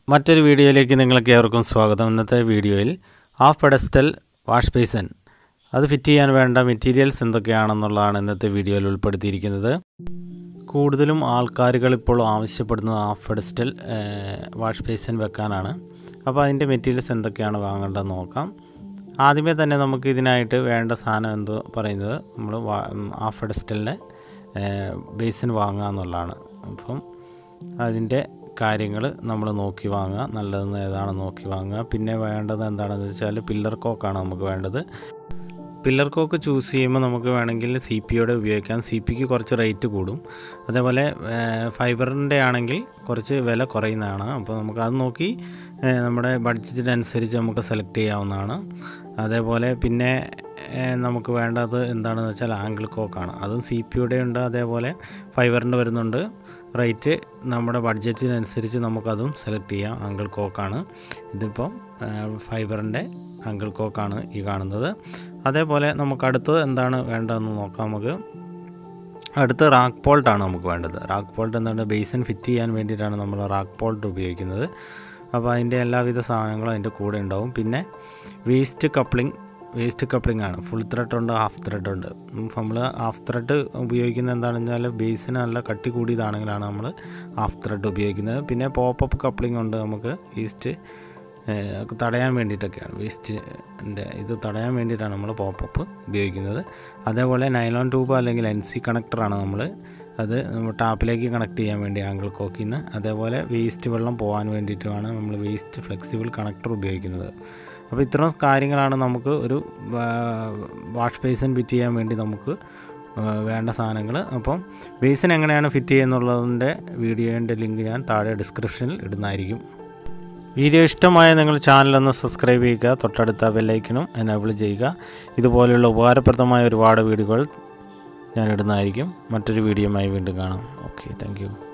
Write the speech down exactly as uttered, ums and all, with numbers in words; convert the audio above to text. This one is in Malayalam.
മറ്റൊരു വീഡിയോയിലേക്ക് നിങ്ങൾക്ക് ഏവർക്കും സ്വാഗതം. ഇന്നത്തെ വീഡിയോയിൽ ഹാഫ് പെഡസ്റ്റൽ വാഷ് ബേസിൻ അത് ഫിറ്റ് ചെയ്യാൻ വേണ്ട മെറ്റീരിയൽസ് എന്തൊക്കെയാണെന്നുള്ളതാണ് ഇന്നത്തെ വീഡിയോയിൽ ഉൾപ്പെടുത്തിയിരിക്കുന്നത്. കൂടുതലും ആൾക്കാരുകൾ ഇപ്പോൾ ആവശ്യപ്പെടുന്നത് ഹാഫ് പെഡസ്റ്റൽ വാഷ് ബേസിൻ വെക്കാനാണ്. അപ്പോൾ അതിൻ്റെ മെറ്റീരിയൽസ് എന്തൊക്കെയാണ് വാങ്ങേണ്ടതെന്ന് നോക്കാം. ആദ്യമേ തന്നെ നമുക്ക് ഇതിനായിട്ട് വേണ്ട സാധനം എന്ത് പറയുന്നത് നമ്മൾ ഹാഫ് പെഡസ്റ്റലിൻ്റെ ബേസിൻ വാങ്ങുക എന്നുള്ളതാണ്. അപ്പം അതിൻ്റെ കാര്യങ്ങൾ നമ്മൾ നോക്കി വാങ്ങുക, നല്ലതെന്ന് ഏതാണെന്ന് നോക്കി വാങ്ങുക. പിന്നെ വേണ്ടത് എന്താണെന്ന് വെച്ചാൽ പില്ലർ കോക്കാണ് നമുക്ക് വേണ്ടത്. പില്ലർ കോക്ക് ചൂസ് ചെയ്യുമ്പോൾ നമുക്ക് വേണമെങ്കിൽ സി പിയുടെ ഉപയോഗിക്കാം. സി പിക്ക് കുറച്ച് റേറ്റ് കൂടും. അതേപോലെ ഫൈബറിൻ്റെ ആണെങ്കിൽ കുറച്ച് വില കുറയുന്നതാണ്. അപ്പോൾ നമുക്കത് നോക്കി നമ്മുടെ ബഡ്ജറ്റിനനുസരിച്ച് നമുക്ക് സെലക്ട് ചെയ്യാവുന്നതാണ്. അതേപോലെ പിന്നെ നമുക്ക് വേണ്ടത് എന്താണെന്ന് വെച്ചാൽ ആംഗിൾ കോക്കാണ്. അതും സി പിയുടെ ഉണ്ട്, അതേപോലെ ഫൈബറിൻ്റെ വരുന്നുണ്ട്. റേറ്റ് നമ്മുടെ ബഡ്ജറ്റിനനുസരിച്ച് നമുക്കതും സെലക്ട് ചെയ്യാം. ആംഗിൾ കോക്കാണ് ഇതിപ്പോൾ ഫൈബറിൻ്റെ ആംഗിൾ കോക്കാണ് ഈ കാണുന്നത്. അതേപോലെ നമുക്ക് അടുത്തത് എന്താണ് വേണ്ടതെന്ന് നോക്കാം. നമുക്ക് അടുത്ത് റാക്ക് പോൾട്ടാണ് നമുക്ക് വേണ്ടത്. റാക്ക് പോൾട്ട് എന്താണ്, ബേസിൻ ഫിറ്റ് ചെയ്യാൻ വേണ്ടിയിട്ടാണ് നമ്മൾ റാക്ക് പോൾട്ട് ഉപയോഗിക്കുന്നത്. അപ്പോൾ അതിൻ്റെ എല്ലാവിധ സാധനങ്ങളും അതിൻ്റെ കൂടെ ഉണ്ടാവും. പിന്നെ വേസ്റ്റ് കപ്ലിംഗ് വേസ്റ്റ് കപ്ലിംഗ് ആണ്. ഫുൾ ത്രെഡ് ഉണ്ട്, ഹാഫ് ത്രെഡ് ഉണ്ട്. നമ്മൾ ഹാഫ് ത്രെഡ് ഉപയോഗിക്കുന്നത് എന്താണെന്ന് വെച്ചാൽ ബേസിന് നല്ല കട്ടി കൂടിയതാണെങ്കിലാണ് നമ്മൾ ഹാഫ് ത്രെഡ് ഉപയോഗിക്കുന്നത്. പിന്നെ പോപ്പപ്പ് കപ്ലിംഗ് ഉണ്ട് നമുക്ക്, വേസ്റ്റ് തടയാൻ വേണ്ടിയിട്ടൊക്കെയാണ്. വേസ്റ്റിൻ്റെ ഇത് തടയാൻ വേണ്ടിയിട്ടാണ് നമ്മൾ പോപ്പപ്പ് ഉപയോഗിക്കുന്നത്. അതേപോലെ നൈലോൺ ട്യൂബ് അല്ലെങ്കിൽ എൻ സി കണക്ടറാണ് നമ്മൾ അത് ടാപ്പിലേക്ക് കണക്ട് ചെയ്യാൻ വേണ്ടി ആംഗിൾ കോക്കിൽ നിന്ന്. അതേപോലെ വേസ്റ്റ് വെള്ളം പോകാൻ വേണ്ടിയിട്ടുമാണ് നമ്മൾ വേസ്റ്റ് ഫ്ലെക്സിബിൾ കണക്ടർ ഉപയോഗിക്കുന്നത്. അപ്പോൾ ഇത്തരം കാര്യങ്ങളാണ് നമുക്ക് ഒരു വാഷ് ബേസിൻ ഫിറ്റ് ചെയ്യാൻ വേണ്ടി നമുക്ക് വേണ്ട സാധനങ്ങൾ. അപ്പം ബേസിൻ എങ്ങനെയാണ് ഫിറ്റ് ചെയ്യുന്നുള്ളതിൻ്റെ വീഡിയോൻ്റെ ലിങ്ക് ഞാൻ താഴെ ഡിസ്ക്രിപ്ഷനിൽ ഇടുന്നതായിരിക്കും. വീഡിയോ ഇഷ്ടമായ നിങ്ങൾ ചാനലൊന്ന് സബ്സ്ക്രൈബ് ചെയ്യുക, തൊട്ടടുത്ത ബെല്ലൈക്കനും എനേബിൾ ചെയ്യുക. ഇതുപോലെയുള്ള ഉപകാരപ്രദമായ ഒരുപാട് വീഡിയോകൾ ഞാൻ ഇടുന്നതായിരിക്കും. മറ്റൊരു വീഡിയോയുമായി വീണ്ടും കാണാം. Okay, thank U.